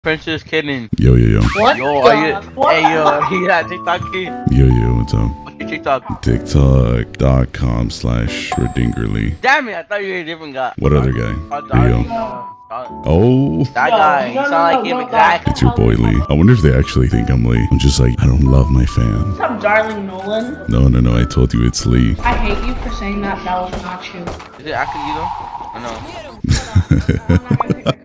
Princess Kitten. Yo, yo, yo. What? Yo, are you? Hey, yo, you got TikTok kid? Yo, yo, what's up? What's your TikTok? TikTok.com/Redingerly. Damn it, I thought you were a different guy. What other guy? Yo. Oh, That guy. You sound like him exactly. it's your boy Lee. I wonder if they actually think I'm Lee. I'm just like, I don't love my fam. What's up, DarlingNoen? No, no, no. I told you it's Lee. I hate you for saying that. That was not true. Is it actually you though? I know.